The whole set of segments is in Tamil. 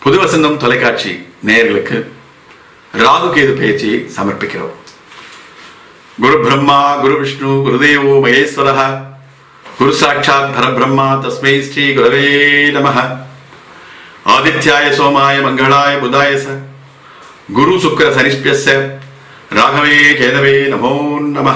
புது வசந்தம் தொலைக்காட்சி நேயர்களுக்கு ராகு கேது பயிற்சியை சமர்ப்பிக்கிறோம். குரு பிரம்மா குரு விஷ்ணு குருதேவோ மகேஸ்வரः குரு சாட்சாத் பரபிரம்மா தஸ்மை ஸ்ரீ குரவே நமः. ஆதித்யாய சோமாய மங்களாய புதாய ச குரு சுக்கிர சனிஷ்பியஸ்ய ராகவே கேதவே நமோ நமः.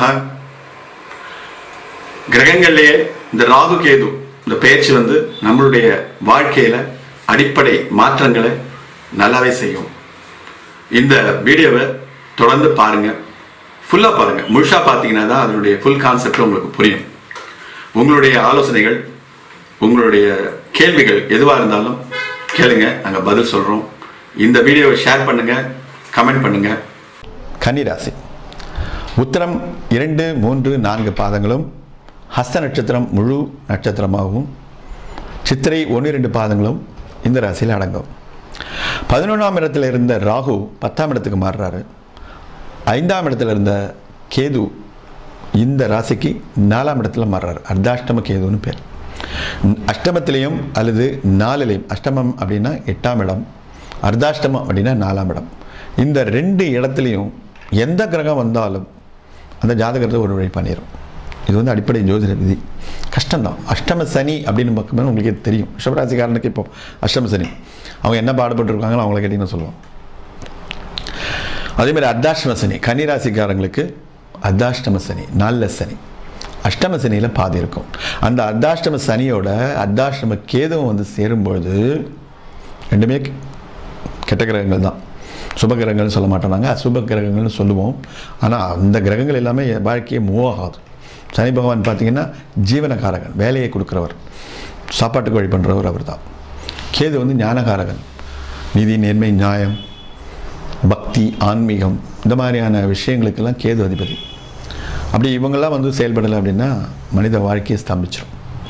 கிரகங்களிலேயே இந்த ராகு கேது இந்த பயிற்சி நம்மளுடைய வாழ்க்கையில அடிப்படை மாற்றங்களை நல்லாவே செய்யும். இந்த வீடியோவை தொடர்ந்து பாருங்க, ஃபுல்லா பாருங்க. முழுசா பார்த்தீங்கன்னா தான் அதனுடைய ஃபுல் கான்செப்ட் உங்களுக்கு புரியும். உங்களுடைய ஆலோசனைகள், உங்களுடைய கேள்விகள் எதுவாக இருந்தாலும் கேளுங்க, நாங்கள் பதில் சொல்றோம். இந்த வீடியோவை ஷேர் பண்ணுங்க, கமெண்ட் பண்ணுங்க. கன்னிராசி உத்திரம் 2, 3, 4 பாதங்களும், ஹஸ்த நட்சத்திரம் முழு நட்சத்திரமாகவும், சித்திரை 1, 2 பாதங்களும் இந்த ராசியில் அடங்கும். 11ஆம் இடத்துல இருந்த ராகு 10ஆம் இடத்துக்கு மாறுறாரு. 5ஆம் இடத்துல இருந்த கேது இந்த ராசிக்கு 4ஆம் இடத்துல மாறுறாரு. அர்த்தாஷ்டம கேதுன்னு பேர். அஷ்டமத்திலையும் அல்லது 4லையும், அஷ்டமம் அப்படின்னா 8ஆம் இடம், அர்த்தாஷ்டமம் அப்படின்னா 4ஆம் இடம், இந்த 2 இடத்துலையும் எந்த கிரகம் வந்தாலும் அந்த ஜாதகத்தை ஒரு வழி பண்ணிடும். இது அடிப்படை ஜோதிட விதி. கஷ்டம்தான். அஷ்டம சனி அப்படின்னு பார்க்கும்போது உங்களுக்கே தெரியும். ரிஷபராசிக்காரனுக்கு இப்போ அஷ்டம சனி, அவங்க என்ன பாடுபட்டுருக்காங்களோ அவங்கள கேட்டிங்கன்னு சொல்லுவோம். அதேமாதிரி அர்த்தாஷ்டம சனி, கன்னிராசிக்காரங்களுக்கு அர்த்தாஷ்டம சனி, 4 சனி, அஷ்டம சனியில் பாதி இருக்கும். அந்த அர்த்தாஷ்டம சனியோட அர்த்தாஷ்டம கேதுவும் சேரும்பொழுது ரெண்டுமே கெட்ட கிரகங்கள் தான். சுப கிரகங்கள்னு சொல்ல மாட்டோம், நாங்கள் அசுப கிரகங்கள்னு சொல்லுவோம். ஆனால் அந்த கிரகங்கள் எல்லாமே வாழ்க்கையை மூவ் ஆகாது. சனி பகவான் பார்த்தீங்கன்னா ஜீவனகாரகன், வேலையை கொடுக்குறவர், சாப்பாட்டுக்கு வழி பண்ணுறவர் அவர் தான். கேது ஞானகாரகன், நீதி நேர்மை நியாயம் பக்தி ஆன்மீகம் இந்த மாதிரியான விஷயங்களுக்கெல்லாம் கேது அதிபதி. அப்படி இவங்கெல்லாம் செயல்படலை அப்படின்னா மனித வாழ்க்கையை ஸ்தம்பிச்சிடும்.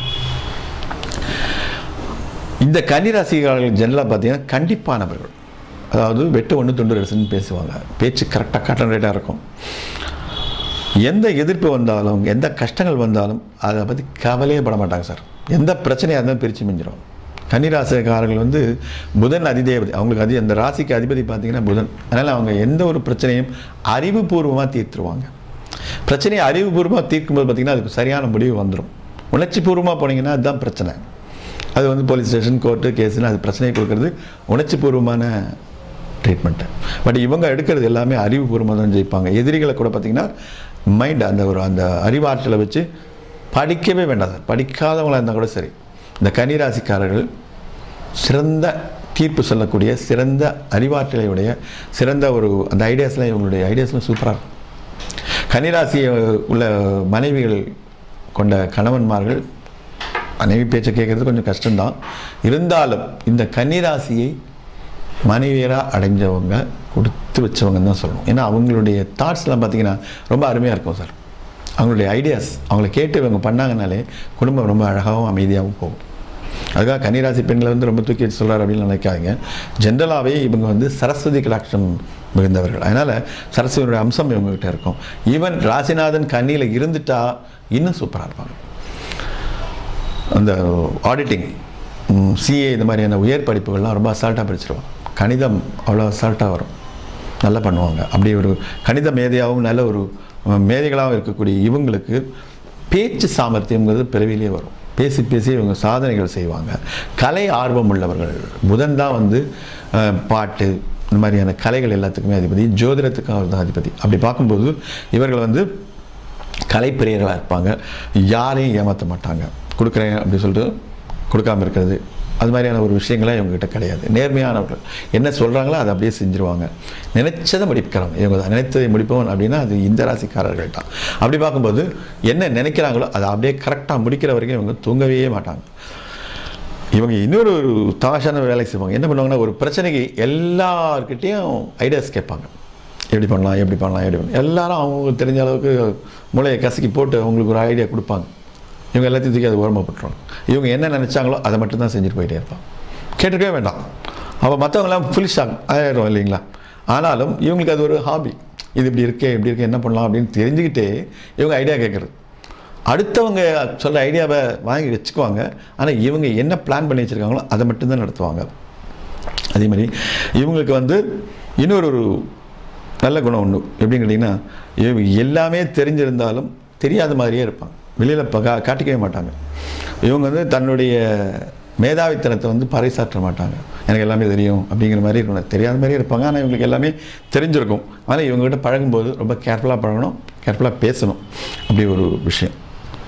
இந்த கன்னிராசிக்காரர்கள் ஜெனரலாக பார்த்தீங்கன்னா கண்டிப்பானவர்கள், அதாவது வெட்டு ஒன்று துண்டு ரெசுன்னு பேசுவாங்க. பேச்சு கரெக்டாக கட்டன் ரேட்டாக இருக்கும். எந்த எதிர்ப்பு வந்தாலும் எந்த கஷ்டங்கள் வந்தாலும் அதை பற்றி கவலையே பட மாட்டாங்க சார். எந்த பிரச்சனையாக இருந்தாலும் பிரித்து மிஞ்சிடும். கன்னிராசிக்காரர்கள் புதன் அதிதேவதை, அவங்களுக்கு அந்த ராசிக்கு அதிபதி பார்த்தீங்கன்னா புதன். அதனால் அவங்க எந்த ஒரு பிரச்சனையும் அறிவுபூர்வமாக தீர்த்துருவாங்க. பிரச்சனையை அறிவுபூர்வமாக தீர்க்கும்போது பார்த்திங்கன்னா அதுக்கு சரியான முடிவு வந்துடும். உணர்ச்சி பூர்வமாக போனீங்கன்னா அதுதான் பிரச்சனை. அது போலீஸ் ஸ்டேஷன், கோர்ட்டு, கேஸுன்னு அது பிரச்சனையை கொடுக்கறது உணர்ச்சி பூர்வமான ட்ரீட்மெண்ட்டு. பட் இவங்க எடுக்கிறது எல்லாமே அறிவுபூர்வமாக தான் ஜெயிப்பாங்க. எதிரிகளை கூட பார்த்திங்கன்னா மைண்ட் அந்த அறிவாற்றலை வச்சு படிக்கவே வேண்டாம் சார். படிக்காதவங்களாக இருந்தால் கூட சரி, இந்த கன்னிராசிக்காரர்கள் சிறந்த தீர்ப்பு சொல்லக்கூடிய, சிறந்த அறிவாற்றலையுடைய, சிறந்த அந்த ஐடியாஸ்லாம், இவங்களுடைய ஐடியாஸ்லாம் சூப்பராக இருக்கும். கன்னிராசியை உள்ள மனைவிகள் கொண்ட கணவன்மார்கள் மனைவி பேச்சை கேட்குறது கொஞ்சம் கஷ்டம்தான். இருந்தாலும் இந்த கன்னிராசியை மனைவியராக அடைஞ்சவங்க கொடுத்து வச்சவங்கன்னு தான் சொல்லணும். ஏன்னா அவங்களுடைய தாட்ஸ்லாம் பார்த்திங்கன்னா ரொம்ப அருமையாக இருக்கும் சார். அவங்களுடைய ஐடியாஸ் அவங்கள கேட்டு இவங்க பண்ணாங்கனாலே குடும்பம் ரொம்ப அழகாகவும் அமைதியாகவும் போகும். அதுக்காக கன்னிராசி பெண்களை ரொம்ப தூக்கி வச்சு சொல்கிறார் அப்படின்னு நினைக்காதீங்க. ஜென்ரலாகவே இவங்க சரஸ்வதி கடாட்சம் மிகுந்தவர்கள். அதனால் சரஸ்வதியோட அம்சம் இவங்ககிட்ட இருக்கும். ஈவன் ராசிநாதன் கன்னியில் இருந்துட்டா இன்னும் சூப்பராக இருப்பாங்க. அந்த ஆடிட்டிங், சிஏ இந்த மாதிரியான உயர் படிப்புகள்லாம் ரொம்ப அசால்ட்டாக படிச்சிருவாங்க. கணிதம் அவ்வளோ அசால்ட்டாக வரும், நல்லா பண்ணுவாங்க. அப்படி ஒரு கணித மேதையாகவும் நல்ல ஒரு மேதைகளாகவும் இருக்கக்கூடிய இவங்களுக்கு பேச்சு சாமர்த்தியங்கிறது பிறவிலே வரும். பேசி பேசி இவங்க சாதனைகள் செய்வாங்க. கலை ஆர்வம் உள்ளவர்கள். புதன் தான் பாட்டு இந்த மாதிரியான கலைகள் எல்லாத்துக்குமே அதிபதி. ஜோதிடத்துக்கும் அவர் தான் அதிபதி. அப்படி பார்க்கும்போது இவர்கள் கலைப்பிரியர்களாக இருப்பாங்க. யாரையும் ஏமாற்ற மாட்டாங்க. கொடுக்குறேன் அப்படி சொல்லிட்டு கொடுக்காமல் இருக்கிறது, அது மாதிரியான ஒரு விஷயங்களாம் இவங்ககிட்ட கிடையாது. நேர்மையானவர்கள், என்ன சொல்கிறாங்களோ அதை அப்படியே செஞ்சுருவாங்க. நினைச்சதை முடிக்கிறவங்க இவங்க தான். நினைத்ததை முடிப்பவன் அப்படின்னா அது இந்த ராசிக்காரர்கள் தான். அப்படி பார்க்கும்போது என்ன நினைக்கிறாங்களோ அதை அப்படியே கரெக்டாக முடிக்கிற வரைக்கும் இவங்க தூங்கவே மாட்டாங்க. இவங்க இன்னொரு தாஷான வேலை செய்வாங்க. என்ன பண்ணுவாங்கன்னா, ஒரு பிரச்சனைக்கு எல்லார்கிட்டையும் ஐடியாஸ் கேட்பாங்க. எப்படி பண்ணலாம், எப்படி பண்ணலாம், எப்படி பண்ணலாம். எல்லாரும் அவங்க தெரிஞ்ச அளவுக்கு மூளையை கசக்கி போட்டு அவங்களுக்கு ஒரு ஐடியா கொடுப்பாங்க. இவங்க எல்லாத்தையும் தூக்கி அதை ஓரமாக போட்டுருவாங்க. இவங்க என்ன நினச்சாங்களோ அதை மட்டும்தான் செஞ்சுட்டு போயிட்டே இருப்பாங்க. கேட்டுக்கவே வேண்டாம். அப்போ மற்றவங்களாம் ஃபுல் ஷாக் ஆயிடும் இல்லைங்களா. ஆனாலும் இவங்களுக்கு அது ஒரு ஹாபி. இது இப்படி இருக்கே, இப்படி இருக்கே, என்ன பண்ணலாம் அப்படின்னு தெரிஞ்சுக்கிட்டே இவங்க ஐடியா கேட்குறது. அடுத்தவங்க சொல்கிற ஐடியாவை வாங்கி வச்சுக்குவாங்க. ஆனால் இவங்க என்ன பிளான் பண்ணி வச்சுருக்காங்களோ அதை மட்டும்தான் நடத்துவாங்க. அதே மாதிரி இவங்களுக்கு வந்து இன்னொரு நல்ல குணம் ஒன்று எப்படின்னு கேட்டிங்கன்னா, எல்லாமே தெரிஞ்சிருந்தாலும் தெரியாத மாதிரியே இருப்பாங்க, வெளியில் காட்டிக்கவே மாட்டாங்க. இவங்க வந்து தன்னுடைய மேதாவித்தனத்தை வந்து பறைசாற்ற மாட்டாங்க. எனக்கு எல்லாமே தெரியும் அப்படிங்கிற மாதிரி இருக்கணும், தெரியாத மாதிரியே இருப்பாங்க. ஆனால் இவங்களுக்கு எல்லாமே தெரிஞ்சிருக்கும். ஆனால் இவங்ககிட்ட பழகும்போது ரொம்ப கேர்ஃபுல்லாக பழகணும், கேர்ஃபுல்லாக பேசணும், அப்படி ஒரு விஷயம்.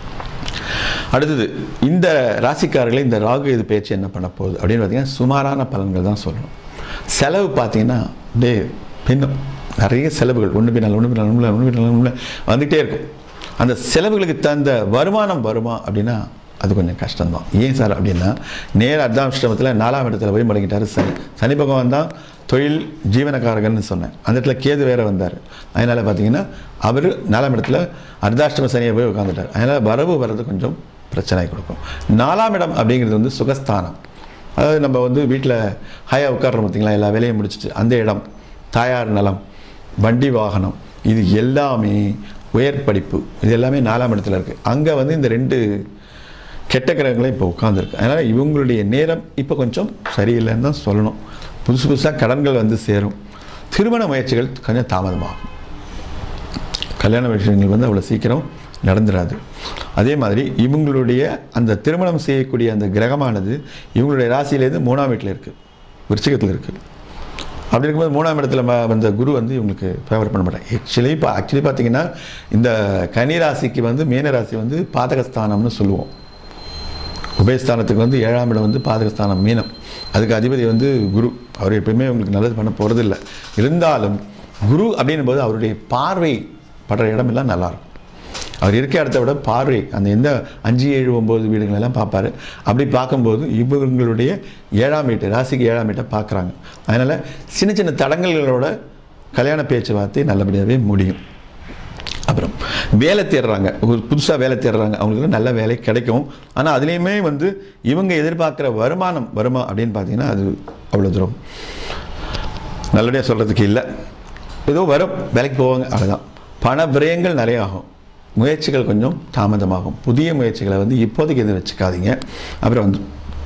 அடுத்தது, இந்த ராசிக்காரர்களை இந்த ராகு இது பேச்சு என்ன பண்ண போகுது அப்படின்னு பார்த்தீங்கன்னா, சுமாரான பலன்கள் தான் சொல்லணும். செலவு பார்த்தீங்கன்னா அப்படியே பின்னும் நிறைய செலவுகள் ஒன்று பின்னால் வந்துகிட்டே இருக்கும். அந்த செலவுகளுக்கு தகுந்த வருமானம் வருமா அப்படின்னா அது கொஞ்சம் கஷ்டம்தான். ஏன் சார் அப்படின்னா, நேர அர்த்தாஷ்டமத்தில் 4ஆம் இடத்துல போய் முடங்கிட்டார் சனி. சனி பகவான் தான் தொழில் ஜீவனக்காரகன்னு சொன்னேன். அந்த இடத்துல கேது வேற வந்தார். அதனால் பார்த்தீங்கன்னா அவர் 4ஆம் இடத்துல அர்த்தாஷ்டம சனியை போய் உட்காந்துட்டார். அதனால் வரவு வர்றது கொஞ்சம் பிரச்சனை கொடுக்கும். 4ஆம் இடம் அப்படிங்கிறது வந்து சுகஸ்தானம். அதாவது நம்ம வந்து வீட்டில் ஹையாக உட்கார்றோம் பார்த்தீங்களா, எல்லா வேலையும் முடிச்சுட்டு அந்த இடம், தாயார் நலம், வண்டி வாகனம், இது எல்லாமே உயர் படிப்பு, இது எல்லாமே 4ஆம் இடத்துல இருக்குது. அங்கே வந்து இந்த 2 கெட்ட கிரகங்களும் இப்போ உட்காந்துருக்கு. அதனால் இவங்களுடைய நேரம் இப்போ கொஞ்சம் சரியில்லைன்னு தான் சொல்லணும். புதுசாக கடன்கள் வந்து சேரும். திருமண முயற்சிகள் கொஞ்சம் தாமதமாகும். கல்யாண விஷயங்கள் வந்து அவ்வளோ சீக்கிரம் நடந்துடாது. அதே மாதிரி இவங்களுடைய அந்த திருமணம் செய்யக்கூடிய அந்த கிரகமானது இவங்களுடைய ராசியிலேருந்து 3ஆம் வீட்டில் இருக்குது, விருச்சிகத்தில் இருக்குது. அப்படி இருக்கும்போது 3ஆம் இடத்துல வந்த குரு வந்து இவங்களுக்கு ஃபேவர் பண்ண மாட்டாங்க. ஆக்சுவலி பார்த்தீங்கன்னா இந்த கன்னி ராசிக்கு வந்து மீன ராசி வந்து பாதகஸ்தானம்னு சொல்லுவோம். உபயஸ்தானத்துக்கு வந்து 7ஆம் இடம் வந்து பாதகஸ்தானம் மீனம். அதுக்கு அதிபதி வந்து குரு. அவர் எப்பயுமே உங்களுக்கு நல்லது பண்ண போகிறதில்ல. இருந்தாலும் குரு அப்படின்னும் போது அவருடைய பார்வை படுற இடமெல்லாம் நல்லாயிருக்கும். அவர் இருக்க இடத்த விட பார்வை அந்த எந்த 5, 7, 9 வீடுகளெல்லாம் பார்ப்பார். அப்படி பார்க்கும்போது இவங்களுடைய 7ஆம் வீட்டு ராசிக்கு 7ஆம் வீட்டை பார்க்குறாங்க. அதனால் சின்ன சின்ன தடங்கல்களோட கல்யாண பேச்சுவார்த்தை நல்லபடியாகவே முடியும். அப்புறம் வேலை தேடுறாங்க, ஒரு புதுசாக வேலை தேடுறாங்க, அவங்களுக்கு நல்ல வேலை கிடைக்கும். ஆனால் அதுலேயுமே வந்து இவங்க எதிர்பார்க்குற வருமானம் வருமா அப்படின்னு பார்த்தீங்கன்னா அது அவ்வளோ தூரம் நல்லபடியாக சொல்கிறதுக்கு இல்லை. ஏதோ வரும், வேலைக்கு போவாங்க, அவ்வளோதான். பண விரயங்கள் நிறைய ஆகும், முயற்சிகள் கொஞ்சம் தாமதமாகும். புதிய முயற்சிகளை வந்து இப்போதைக்கு எதுவும் வச்சுக்காதீங்க. அப்புறம் வந்து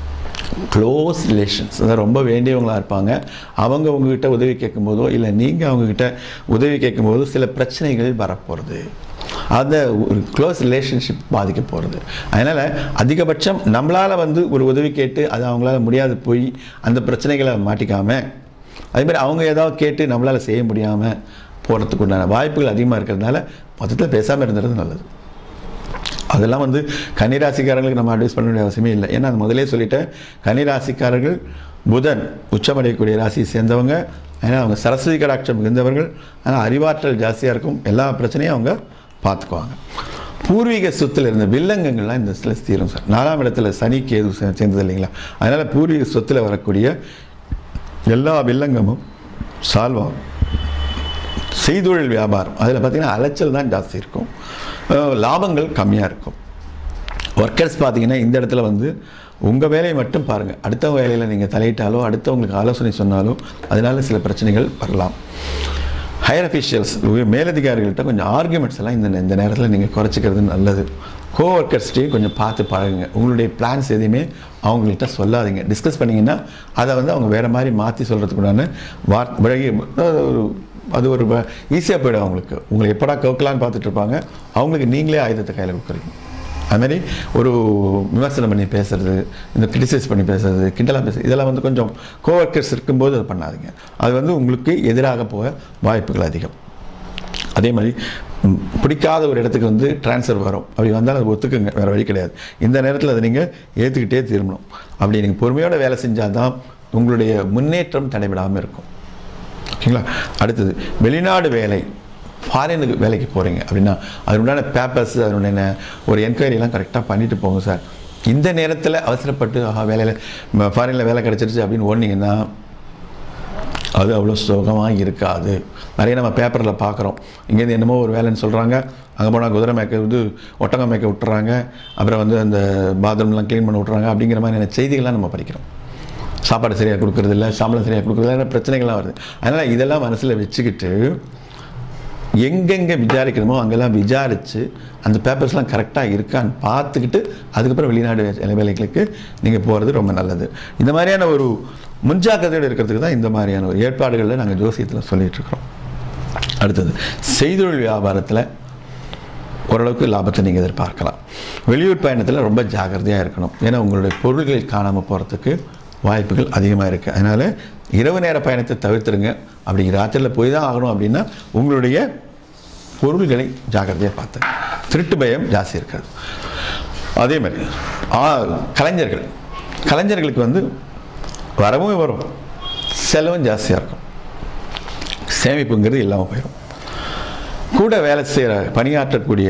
க்ளோஸ் ரிலேஷன்ஸ், அதாவது ரொம்ப வேண்டியவங்களாக இருப்பாங்க. அவங்க உங்ககிட்ட உதவி கேட்கும்போதோ இல்லை நீங்கள் அவங்கக்கிட்ட உதவி கேட்கும்போது சில பிரச்சனைகள் வரப்போகிறது. அந்த ஒரு க்ளோஸ் ரிலேஷன்ஷிப் பாதிக்க போகிறது. அதனால் அதிகபட்சம் நம்மளால் வந்து ஒரு உதவி கேட்டு அது அவங்களால முடியாது போய் அந்த பிரச்சனைகளை மாட்டிக்காமல், அதேமாதிரி அவங்க ஏதாவது கேட்டு நம்மளால் செய்ய முடியாமல் போகிறதுக்கு உண்டான வாய்ப்புகள் அதிகமாக இருக்கிறதுனால மொத்தத்தில் பேசாமல் இருந்துறது நல்லது. அதெல்லாம் வந்து கன்னிராசிக்காரர்களுக்கு நம்ம அட்வைஸ் பண்ண வேண்டிய அவசியமே இல்லை. ஏன்னா முதலே சொல்லிட்டேன், கன்னிராசிக்காரர்கள் புதன் உச்சமடையக்கூடிய ராசியை சேர்ந்தவங்க. ஏன்னா அவங்க சரஸ்வதி கடாட்சம் மிகுந்தவர்கள். ஆனால் அறிவாற்றல் ஜாஸ்தியாக இருக்கும். எல்லா பிரச்சனையும் அவங்க பார்த்துக்குவாங்க. பூர்வீக சொத்தில் இருந்த வில்லங்கங்கள்லாம் இந்த இடத்துல தீரும் சார். 4ஆம் இடத்துல சனி கேது சேர்ந்தது இல்லைங்களா, அதனால் பூர்வீக சொத்தில் வரக்கூடிய எல்லா வில்லங்கமும் சால்வ் ஆகும். செய்தொழில் வியாபாரம் அதில் பார்த்திங்கன்னா அலைச்சல் தான் ஜாஸ்தி இருக்கும், லாபங்கள் கம்மியாக இருக்கும். ஒர்க்கர்ஸ் பார்த்திங்கன்னா இந்த இடத்துல வந்து உங்கள் வேலையை மட்டும் பாருங்கள். அடுத்த வேலையில் நீங்கள் தலையிட்டாலோ அடுத்தவங்களுக்கு ஆலோசனை சொன்னாலோ அதனால் சில பிரச்சனைகள் வரலாம். ஹையர் அஃபீஷியல்ஸ் மேலதிகாரிகள்கிட்ட கொஞ்சம் ஆர்குமெண்ட்ஸ் எல்லாம் இந்த நேரத்தில் நீங்கள் குறைச்சிக்கிறது நல்லது. கோவொர்க்கர்ஸ்டையும் கொஞ்சம் பார்த்து பழகுங்க. உங்களுடைய பிளான்ஸ் எதையுமே அவங்கள்ட்ட சொல்லாதீங்க. டிஸ்கஸ் பண்ணிங்கன்னா அதை வந்து அவங்க வேறு மாதிரி மாற்றி சொல்கிறதுக்குண்டான வழி அது ஒரு ஈஸியாக போய்டும். அவங்களுக்கு உங்களை எப்படா கவுக்கலான்னு பார்த்துட்டு இருப்பாங்க. அவங்களுக்கு நீங்களே ஆயுதத்தை கையில் கொடுக்குறீங்க. அதுமாதிரி ஒரு விமர்சனம் பண்ணி பேசுகிறது, இந்த கிரிட்டிசைஸ் பண்ணி பேசுகிறது, கிண்டலாக பேசுகிறது, இதெல்லாம் வந்து கொஞ்சம் கோவொர்க்கர்ஸ் இருக்கும்போது அதை பண்ணாதீங்க. அது வந்து உங்களுக்கு எதிராக போக வாய்ப்புகள் அதிகம். அதே மாதிரி பிடிக்காத ஒரு இடத்துக்கு வந்து ட்ரான்ஸ்ஃபர் வரும். அப்படி வந்தாலும் அது ஒத்துக்குங்க, வேறு வழி கிடையாது. இந்த நேரத்தில் அதை நீங்கள் ஏற்றுக்கிட்டே திரும்பணும். அப்படி நீங்கள் பொறுமையோட வேலை செஞ்சால் தான் உங்களுடைய முன்னேற்றம் தடைபடாமல் இருக்கும். ஓகேங்களா. அடுத்தது வெளிநாடு வேலை, ஃபாரினுக்கு வேலைக்கு போகிறீங்க அப்படின்னா அதனுடைய பேப்பர்ஸ் அதனுடைய ஒரு என்கொயரிலாம் கரெக்டாக பண்ணிவிட்டு போங்க சார். இந்த நேரத்தில் அவசரப்பட்டு வேலையில் ஃபாரினில் வேலை கிடச்சிருச்சு அப்படின்னு ஓடினீங்கன்னா அது அவ்வளோ சுகமாக இருக்காது. நிறைய நம்ம பேப்பரில் பார்க்குறோம். இங்கேருந்து என்னமோ ஒரு வேலைன்னு சொல்கிறாங்க, அங்கே போனால் குதிரை மேய்க்க வந்து ஒட்டகம் மேய்க்க விட்டுறாங்க, அப்புறம் வந்து அந்த பாத்ரூம்லாம் க்ளீன் பண்ண விட்றாங்க அப்படிங்கிற மாதிரியான செய்திகள்லாம் நம்ம படிக்கிறோம். சாப்பாடு சரியாக கொடுக்குறதில்ல, சம்பளம் சரியாக கொடுக்குறதில்ல, பிரச்சனைகள்லாம் வருது. அதனால் இதெல்லாம் மனசில் வச்சுக்கிட்டு எங்கெங்கே விசாரிக்கணுமோ அங்கெல்லாம் விசாரித்து அந்த பேப்பர்ஸ்லாம் கரெக்டாக இருக்கான்னு பார்த்துக்கிட்டு அதுக்கப்புறம் வெளிநாடு வேலைகளுக்கு நீங்கள் போகிறது ரொம்ப நல்லது. இந்த மாதிரியான ஒரு முன்ஜாக்கிரதையோடு இருக்கிறதுக்கு தான் இந்த மாதிரியான ஒரு ஏற்பாடுகளில் நாங்கள் ஜோசியத்தில் சொல்லிகிட்ருக்குறோம். அடுத்தது செய்தொழில் வியாபாரத்தில் ஓரளவுக்கு லாபத்தை நீங்கள் எதிர்பார்க்கலாம். வெளியூர் பயணத்தில் ரொம்ப ஜாக்கிரதையாக இருக்கணும். ஏன்னா உங்களுடைய பொருள்கள் காணாமல் போகிறதுக்கு வாய்ப்புகள் அதிகமாக இருக்குது. அதனால் இரவு நேர பயணத்தை தவிர்த்துருங்க. அப்படிங்கிற ராத்திரியில் போய் தான் ஆகணும் அப்படின்னா உங்களுடைய பொருள்களை ஜாக்கிரதையாக பார்த்து, திருட்டு பயம் ஜாஸ்தி இருக்காது. அதே மாதிரி கலைஞர்களுக்கு வந்து வரவும் வரும், செலவும் ஜாஸ்தியாக இருக்கும். சேமிப்புங்கிறது இல்லாமல் போயிடும். கூட வேலை செய்கிற பணியாற்றக்கூடிய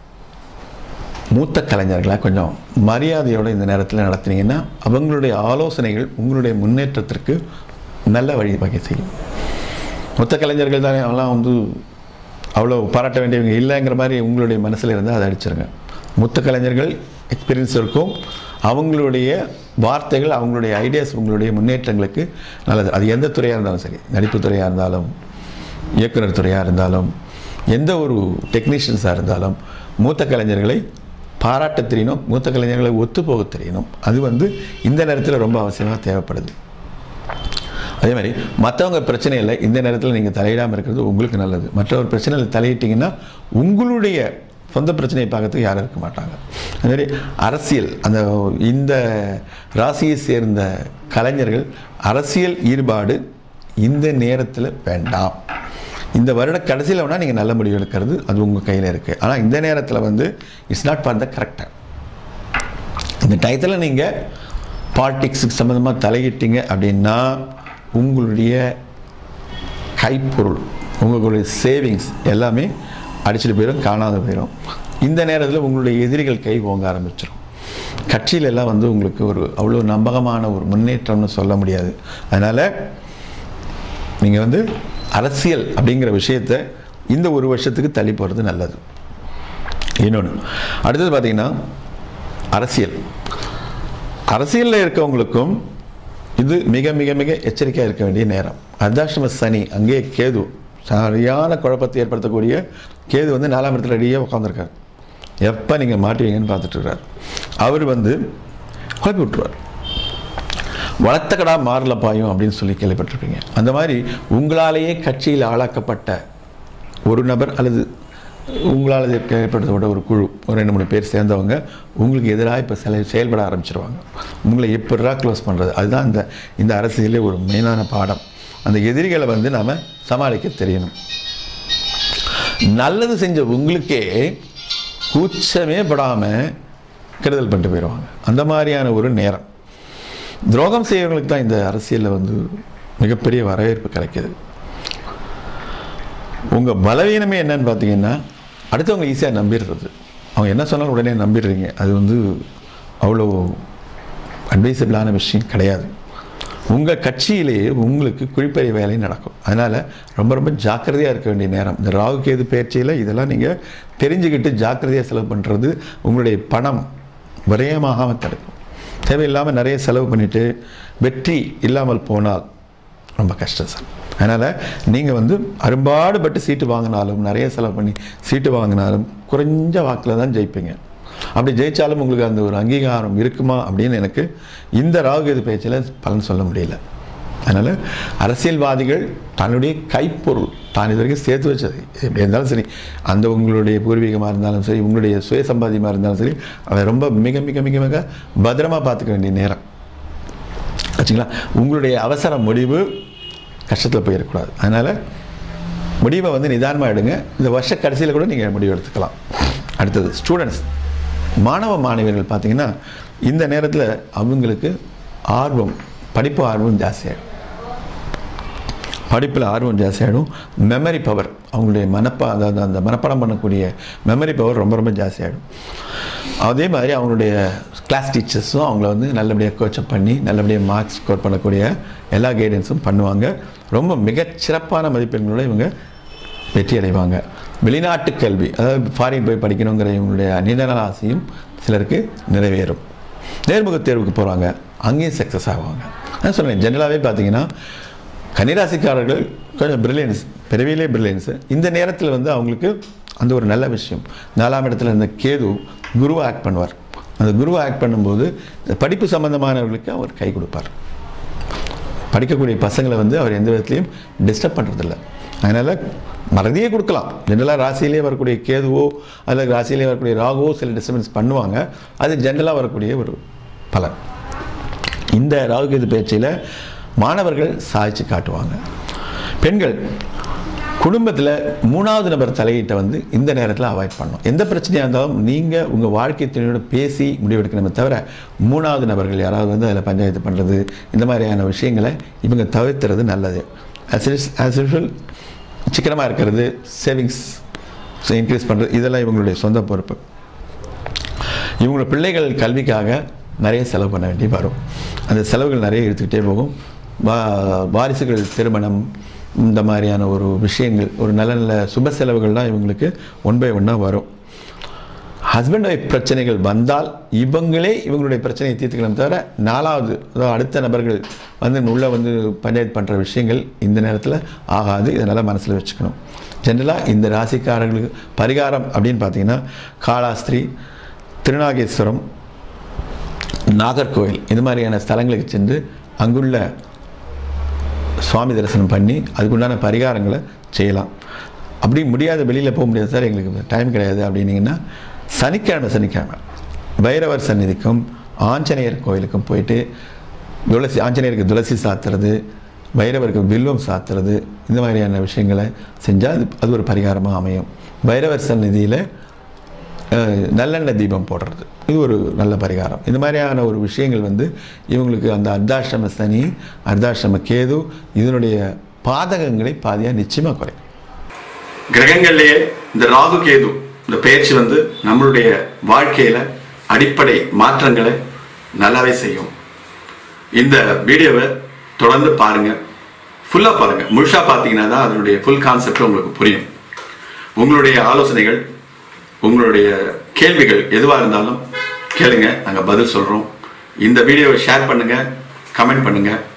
மூத்த கலைஞர்களாக கொஞ்சம் மரியாதையோடு இந்த நேரத்தில் நடத்துனீங்கன்னா அவங்களுடைய ஆலோசனைகள் உங்களுடைய முன்னேற்றத்திற்கு நல்ல வழிவகை செய்யும். மூத்த கலைஞர்கள் தானே அவங்களாம் வந்து அவ்வளோ பாராட்ட வேண்டியவங்க இல்லைங்கிற மாதிரி உங்களுடைய மனசில் இருந்தால் அதை அடிச்சிருங்க. மூத்த கலைஞர்கள் எக்ஸ்பீரியன்ஸ் இருக்கும், அவங்களுடைய வார்த்தைகள், அவங்களுடைய ஐடியாஸ் உங்களுடைய முன்னேற்றங்களுக்கு நல்லது. அது எந்த துறையாக இருந்தாலும் சரி, நடிப்பு துறையாக இருந்தாலும், இயக்குனர் துறையாக இருந்தாலும், எந்த ஒரு டெக்னீஷியன்ஸாக இருந்தாலும் மூத்த கலைஞர்களை பாராட்ட தெரியணும், மூத்த கலைஞர்களை ஒத்துப்போக தெரியணும். அது வந்து இந்த நேரத்தில் ரொம்ப அவசியமாக தேவைப்படுது. அதே மாதிரி மற்றவங்க பிரச்சனையில் இந்த நேரத்தில் நீங்கள் தலையிடாமல் இருக்கிறது உங்களுக்கு நல்லது. மற்றவர் பிரச்சனையில் தலையிட்டிங்கன்னா உங்களுடைய சொந்த பிரச்சனையை பார்க்கறதுக்கு யாரும் இருக்க மாட்டாங்க. அதுமாதிரி அரசியல், இந்த ராசியை சேர்ந்த கலைஞர்கள் அரசியல் ஈடுபாடு இந்த நேரத்தில் வேண்டாம். இந்த வருட கடைசியில் வேணால் நீங்கள் நல்ல முடிவு எடுக்கிறது அது உங்கள் கையில் இருக்குது. ஆனால் இந்த நேரத்தில் வந்து இட்ஸ் நாட் ஃபார் த கரெக்டாக. இந்த டயத்தில் நீங்கள் பாலிடிக்ஸுக்கு சம்மந்தமாக தலையிட்டீங்க அப்படின்னா உங்களுடைய கைப்பொருள், உங்களுடைய சேவிங்ஸ் எல்லாமே அடிச்சுட்டு போயிடும், காணாத போயிடும். இந்த நேரத்தில் உங்களுடைய எதிரிகள் கை ஓங்க ஆரம்பிச்சிடும். கட்சியிலெல்லாம் வந்து உங்களுக்கு அவ்வளோ நம்பகமான ஒரு முன்னேற்றம்னு சொல்ல முடியாது. அதனால் நீங்கள் வந்து அரசியல் அப்படிங்கிற விஷயத்தை இந்த ஒரு வருஷத்துக்கு தள்ளி போகிறது நல்லது. இன்னொன்று அடுத்தது பார்த்திங்கன்னா அரசியலில் இருக்கவங்களுக்கும் இது மிக மிக மிக எச்சரிக்கையாக இருக்க வேண்டிய நேரம். அர்த்தாஷ்டம சனி, அங்கேயே கேது, சரியான குழப்பத்தை ஏற்படுத்தக்கூடிய கேது வந்து 4ஆம் இடத்துல ரெடியாக உட்காந்துருக்கார். எப்போ நீங்கள் மாட்டுவீங்கன்னு பார்த்துட்ருக்கார். அவர் வந்து குழப்பி விட்டுருவார். வளர்த்த கடா மாறல பாயும் அப்படின்னு சொல்லி கேள்விப்பட்டிருப்பீங்க. அந்த மாதிரி உங்களாலேயே கட்சியில் ஆளாக்கப்பட்ட ஒரு நபர் அல்லது உங்களால் ஏற்படுத்தப்பட்ட ஒரு குழு, ஒரு 2-3 பேர் சேர்ந்தவங்க உங்களுக்கு எதிராக இப்போ செயல்பட ஆரம்பிச்சிருவாங்க. உங்களை எப்படிரா க்ளோஸ் பண்ணுறது, அதுதான் இந்த அரசியலே ஒரு மெயினான பாடம். அந்த எதிரிகளை வந்து நாம் சமாளிக்க தெரியணும். நல்லது செஞ்ச உங்களுக்கே கூச்சமே படாமல் கெடுதல் பண்ணிட்டு போயிடுவாங்க. அந்த மாதிரியான ஒரு நேரம். துரோகம் செய்யறவங்களுக்கு தான் இந்த அரசியலில் வந்து மிகப்பெரிய வரவேற்பு கிடைக்கிது. உங்கள் பலவீனமே என்னன்னு பார்த்தீங்கன்னா அடுத்தவங்க ஈஸியாக நம்பிடுறது. அவங்க என்ன சொன்னாலும் உடனே நம்பிடுறீங்க. அது வந்து அவ்வளோ அட்வைசபிளான விஷயம் கிடையாது. உங்கள் கட்சியிலேயே உங்களுக்கு குழிப்பறி வேலை நடக்கும். அதனால் ரொம்ப ரொம்ப ஜாக்கிரதையாக இருக்க வேண்டிய நேரம். இந்த ராகு கேது பயிற்சியில் இதெல்லாம் நீங்கள் தெரிஞ்சுக்கிட்டு ஜாக்கிரதையாக செலவு பண்ணுறது உங்களுடைய பணம் விரயமாகாமல் தடுக்கும். தேவையில்லாமல் நிறைய செலவு பண்ணிவிட்டு வெற்றி இல்லாமல் போனால் ரொம்ப கஷ்டம் சார். அதனால் நீங்கள் வந்து அரும்பாடுபட்டு சீட்டு வாங்கினாலும், நிறைய செலவு பண்ணி சீட்டு வாங்கினாலும் குறைஞ்ச வாக்கில் தான் ஜெயிப்பீங்க. அப்படி ஜெயித்தாலும் உங்களுக்கு அந்த ஒரு அங்கீகாரம் இருக்குமா அப்படின்னு எனக்கு இந்த ராகுகேது பயிற்சியில் பலன் சொல்ல முடியல. அதனால் அரசியல்வாதிகள் தன்னுடைய கைப்பொருள் தான் இது வரைக்கும் சேர்த்து வச்சது எப்படி இருந்தாலும் சரி, அந்த உங்களுடைய பூர்வீகமாக இருந்தாலும் சரி, உங்களுடைய சுய சம்பாதியமாக இருந்தாலும் சரி, அதை ரொம்ப மிக மிக மிக மிக பத்திரமாக பார்த்துக்க வேண்டிய நேரம் ஆச்சுங்களா. உங்களுடைய அவசர முடிவு கஷ்டத்தில் போயிடக்கூடாது. அதனால் முடிவை வந்து நிதானமாக எடுங்க. இந்த வருஷ கடைசியில் கூட நீங்கள் முடிவு எடுத்துக்கலாம். அடுத்தது ஸ்டூடெண்ட்ஸ், மாணவ மாணவியர்கள் பார்த்தீங்கன்னா இந்த நேரத்தில் அவங்களுக்கு படிப்பு ஆர்வம் ஜாஸ்தியாகிடும். படிப்பில் ஆர்வம் ஜாஸ்தியாகிடும். மெமரி பவர், அவங்களுடைய அதாவது அந்த மனப்பாடம் பண்ணக்கூடிய மெமரி பவர் ரொம்ப ரொம்ப ஜாஸ்தியாகிடும். அதே மாதிரி அவங்களுடைய கிளாஸ் டீச்சர்ஸும் அவங்கள வந்து நல்லபடியாக கோச்சப் பண்ணி நல்லபடியாக மார்க்ஸ் ஸ்கோர் பண்ணக்கூடிய எல்லா கைடன்ஸும் பண்ணுவாங்க. ரொம்ப மிகச்சிறப்பான மதிப்பெண்களோட இவங்க வெற்றி அடைவாங்க. வெளிநாட்டு கல்வி, அதாவது ஃபாரின் போய் படிக்கணுங்கிற இவங்களுடைய நீண்ட நாள் ஆசையும் சிலருக்கு நிறைவேறும். நேர்முக தேர்வுக்கு போகிறாங்க, அங்கேயும் சக்ஸஸ் ஆவாங்க. நான் சொன்னேன், ஜென்ரலாகவே பார்த்தீங்கன்னா கன்னிராசிக்காரர்கள் கொஞ்சம் பிரில்லியன்ஸ், பிறவியிலே பிரில்லியன்ஸு. இந்த நேரத்தில் வந்து அவங்களுக்கு அந்த ஒரு நல்ல விஷயம், 4ஆம் இடத்துல இருந்த கேது குருவை ஆக்ட் பண்ணுவார். அந்த குருவை ஆக்ட் பண்ணும்போது இந்த படிப்பு சம்பந்தமானவர்களுக்கு அவர் கை கொடுப்பார். படிக்கக்கூடிய பசங்களை வந்து அவர் எந்த விதத்துலையும் டிஸ்டர்ப் பண்ணுறதில்ல. அதனால் மறதியே கொடுக்கலாம். ஜென்ரலாக ராசியிலே வரக்கூடிய கேதுவோ அல்லது ராசியிலே வரக்கூடிய ராகுவோ சில டிஸ்டர்பன்ஸ் பண்ணுவாங்க. அது ஜென்ரலாக வரக்கூடிய ஒரு பலன். இந்த ராகு கேது பயிற்சியில் மாணவர்கள் சாதிச்சு காட்டுவாங்க. பெண்கள் குடும்பத்தில் 3வது நபர் தலையீட்டை வந்து இந்த நேரத்தில் அவாய்ட் பண்ணணும். எந்த பிரச்சனையாக இருந்தாலும் நீங்கள் உங்கள் வாழ்க்கை துணையோட பேசி முடிவெடுக்கணுமே தவிர 3வது நபர்கள் யாராவது வந்து அதில் பஞ்சாயத்து பண்ணுறது இந்த மாதிரியான விஷயங்களை இவங்க தவிர்த்துறது நல்லது. ஆஸ் யூஷுவல் சிக்கனமாக இருக்கிறது, சேவிங்ஸ் இன்க்ரீஸ் பண்ணுறது இதெல்லாம் இவங்களுடைய சொந்த பொறுப்பு. இவங்களோட பிள்ளைகள் கல்விக்காக நிறைய செலவு பண்ண வேண்டி வரும். அந்த செலவுகள் நிறைய எடுத்துக்கிட்டே போகும். வாரிசுகள் திருமணம் இந்த மாதிரியான ஒரு விஷயங்கள், ஒரு நல்ல நல்ல சுப செலவுகள்லாம் இவங்களுக்கு 1 by 1 வரும். ஹஸ்பண்ட் ஒய்ஃப் பிரச்சனைகள் வந்தால் இவங்களே இவங்களுடைய பிரச்சனையை தீர்த்துக்கலாம் தவிர 4வது அதாவது அடுத்த நபர்கள் வந்து உள்ளே வந்து பஞ்சாயத்து பண்ணுற விஷயங்கள் இந்த நேரத்தில் ஆகாது. இதனால் மனசில் வச்சுக்கணும். ஜென்ரலாக இந்த ராசிக்காரர்களுக்கு பரிகாரம் அப்படின்னு பார்த்தீங்கன்னா காளாஸ்திரி, திருநாகேஸ்வரம், நாகர்கோவில் இது மாதிரியான ஸ்தலங்களுக்கு சென்று அங்குள்ள சுவாமி தரிசனம் பண்ணி அதுக்குண்டான பரிகாரங்களை செய்யலாம். அப்படி முடியாத வெளியில் போக முடியாது சார் எங்களுக்கு டைம் கிடையாது அப்படின்னீங்கன்னா சனிக்கிழமை பைரவர் சந்நிதிக்கும் ஆஞ்சநேயர் கோயிலுக்கும் போயிட்டு ஆஞ்சநேயருக்கு துளசி சாத்துறது, பைரவருக்கு வில்வம் சாத்துறது இந்த மாதிரியான விஷயங்களை செஞ்சால் அது ஒரு பரிகாரமாக அமையும். பைரவர் சந்நிதியில் நல்லெண்ணெய் தீபம் போடுறது இது ஒரு நல்ல பரிகாரம். இந்த மாதிரியான ஒரு விஷயங்கள் வந்து இவங்களுக்கு அந்த அர்த்தாஷ்டம சனி, அர்த்தாஷ்டம கேது இதனுடைய பாதகங்களை பாதியாக நிச்சயமாக குறையும். கிரகங்கள்லேயே இந்த ராகு கேது இந்த பயிற்சி வந்து நம்மளுடைய வாழ்க்கையில் அடிப்படை மாற்றங்களை நல்லாவே செய்யும். இந்த வீடியோவை தொடர்ந்து பாருங்கள், ஃபுல்லாக பாருங்கள். முழுசாக பார்த்தீங்கன்னா தான் அதனுடைய ஃபுல் கான்செப்ட் உங்களுக்கு புரியும். உங்களுடைய ஆலோசனைகள், உங்களுடைய கேள்விகள் எதுவாக இருந்தாலும் கேளுங்க, நாங்கள் பதில் சொல்கிறோம். இந்த வீடியோவை ஷேர் பண்ணுங்கள், கமெண்ட் பண்ணுங்கள்.